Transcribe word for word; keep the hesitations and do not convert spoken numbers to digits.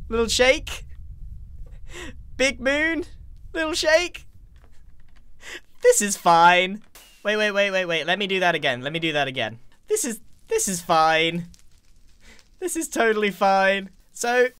Little shake. Big moon. Little shake. This is fine. Wait, wait, wait, wait, wait. Let me do that again. Let me do that again. This is, this is fine. This is totally fine. So,